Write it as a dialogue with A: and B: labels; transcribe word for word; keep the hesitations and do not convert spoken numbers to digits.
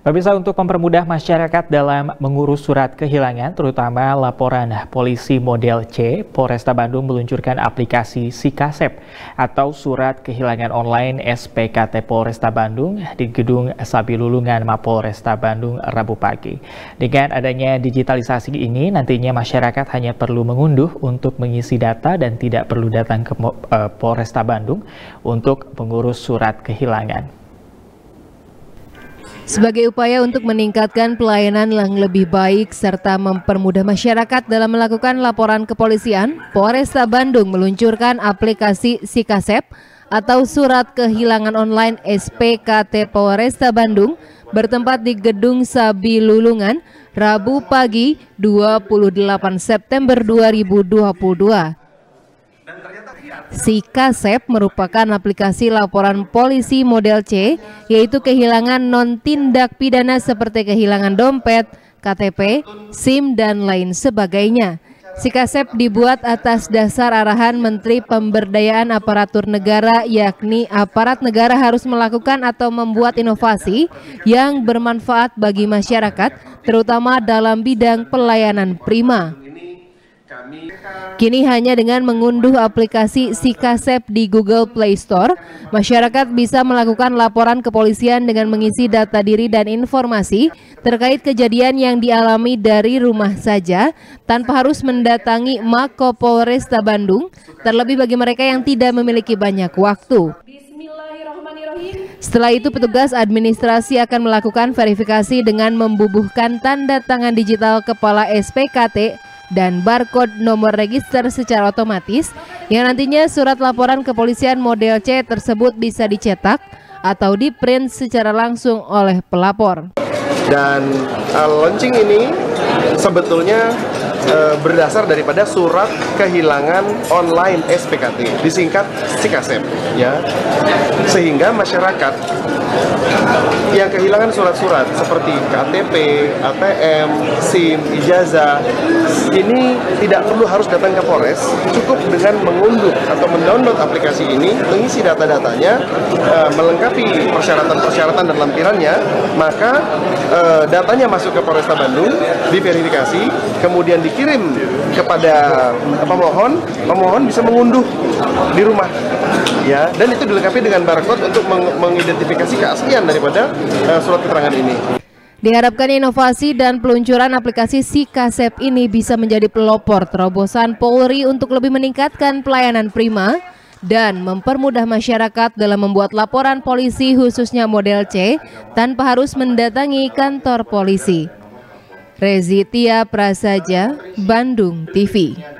A: Pemirsa, untuk mempermudah masyarakat dalam mengurus surat kehilangan, terutama laporan polisi model C, Polresta Bandung meluncurkan aplikasi Sikasep atau Surat Kehilangan Online S P K T Polresta Bandung di Gedung Sabilulungan Mapolresta Bandung Rabu pagi. Dengan adanya digitalisasi ini, nantinya masyarakat hanya perlu mengunduh untuk mengisi data dan tidak perlu datang ke Polresta Bandung untuk mengurus surat kehilangan.
B: Sebagai upaya untuk meningkatkan pelayanan yang lebih baik serta mempermudah masyarakat dalam melakukan laporan kepolisian, Polresta Bandung meluncurkan aplikasi Sikasep atau Surat Kehilangan Online S P K T Polresta Bandung bertempat di Gedung Sabilulungan Rabu pagi dua puluh delapan September dua ribu dua puluh dua. Sikasep merupakan aplikasi laporan polisi model C, yaitu kehilangan non-tindak pidana seperti kehilangan dompet, K T P, SIM, dan lain sebagainya. Sikasep dibuat atas dasar arahan Menteri Pemberdayaan Aparatur Negara, yakni aparat negara harus melakukan atau membuat inovasi yang bermanfaat bagi masyarakat, terutama dalam bidang pelayanan prima. Kini hanya dengan mengunduh aplikasi Sikasep di Google Play Store, masyarakat bisa melakukan laporan kepolisian dengan mengisi data diri dan informasi terkait kejadian yang dialami dari rumah saja tanpa harus mendatangi Mako Polresta Bandung, terlebih bagi mereka yang tidak memiliki banyak waktu. Setelah itu, petugas administrasi akan melakukan verifikasi dengan membubuhkan tanda tangan digital kepala S P K T dan barcode nomor register secara otomatis, yang nantinya surat laporan kepolisian model C tersebut bisa dicetak atau di-print secara langsung oleh pelapor.
C: Dan uh, launching ini sebetulnya uh, berdasar daripada Surat Kehilangan Online S P K T, disingkat Sikasep, ya, sehingga masyarakat yang kehilangan surat-surat seperti K T P, A T M, SIM, ijazah, ini tidak perlu harus datang ke Polres, cukup dengan mengunduh atau mendownload aplikasi ini, mengisi data-datanya, uh, melengkapi persyaratan-persyaratan dan lampirannya, maka uh, datanya masuk ke Polresta Bandung, diverifikasi, kemudian dikirim kepada pemohon, pemohon bisa mengunduh di rumah, ya, dan itu dilengkapi dengan barcode untuk meng mengidentifikasi keaslian daripada uh, surat keterangan ini.
B: Diharapkan inovasi dan peluncuran aplikasi Sikasep ini bisa menjadi pelopor terobosan Polri untuk lebih meningkatkan pelayanan prima dan mempermudah masyarakat dalam membuat laporan polisi khususnya model C tanpa harus mendatangi kantor polisi. Rezitia Prasaja, Bandung T V.